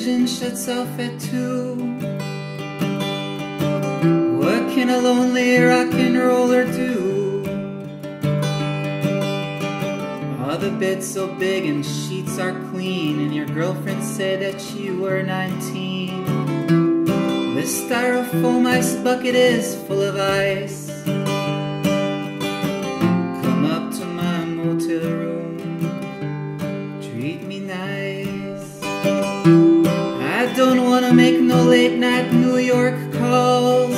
television shuts off at 2. What can a lonely rock and roller do? All the bed's so big and sheets are clean, and your girlfriend said that you were 19. This styrofoam ice bucket is full of ice. Come up to my motel room, treat me nice. I don't wanna make no late night New York calls,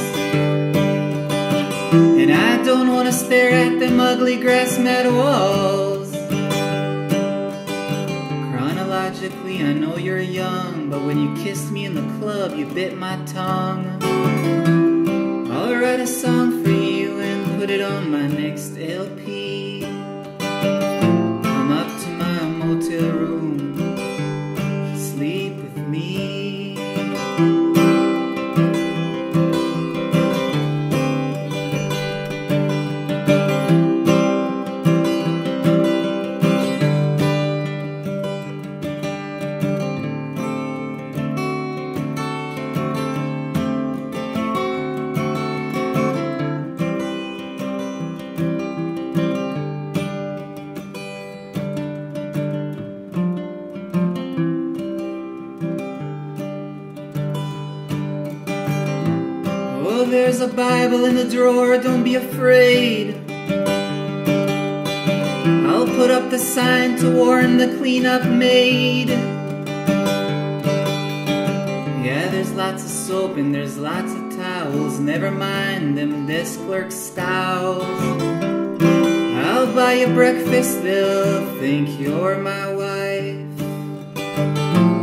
and I don't wanna stare at them ugly grass mat walls. Chronologically, I know you're young, but when you kissed me in the club, you bit my tongue. I'll write a song for you and put it on my next LP. Come up to my motel room, sleep with me. Oh, there's a Bible in the drawer, don't be afraid. I'll put up the sign to warn the cleanup maid. Yeah, there's lots of soap and there's lots of towels. Never mind them desk clerk styles. I'll buy you breakfast, they'll think you're my wife.